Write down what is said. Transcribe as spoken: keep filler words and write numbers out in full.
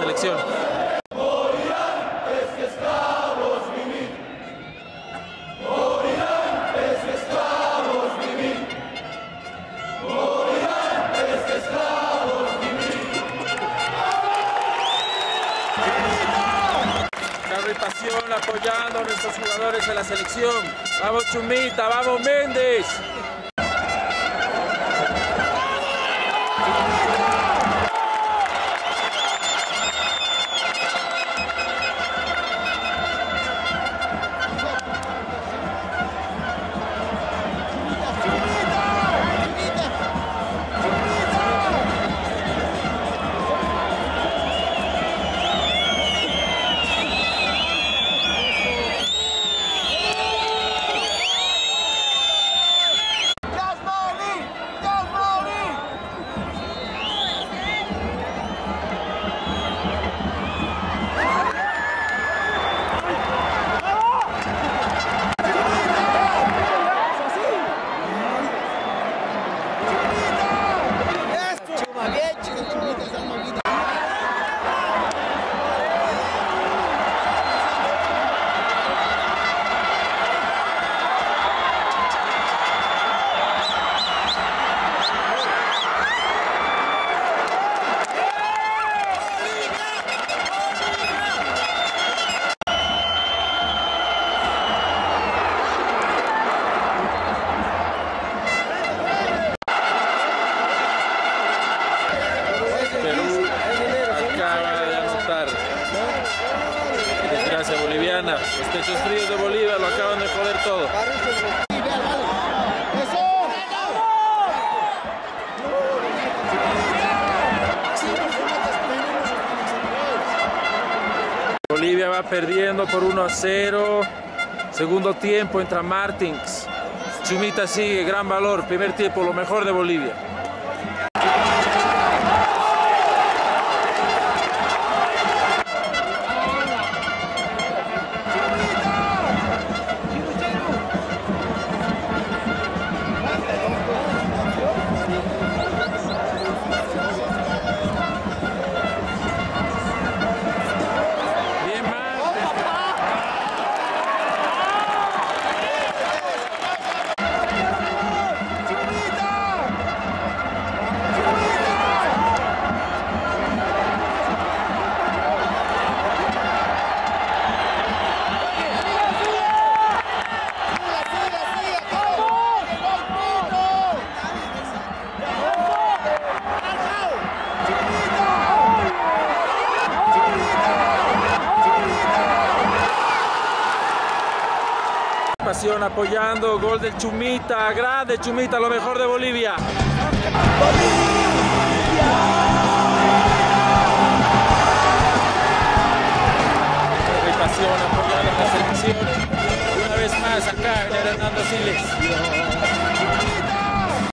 selección. Garra y pasión apoyando a nuestros jugadores de la selección. Vamos Chumita, vamos Méndez. Desgracia boliviana, los techos fríos de Bolivia lo acaban de joder todo. Bolivia va perdiendo por uno a cero. Segundo tiempo entra Martins. Chumita sigue, gran valor. Primer tiempo, lo mejor de Bolivia. Pasión apoyando, gol del Chumita, grande Chumita, lo mejor de Bolivia. ¡Bolivia!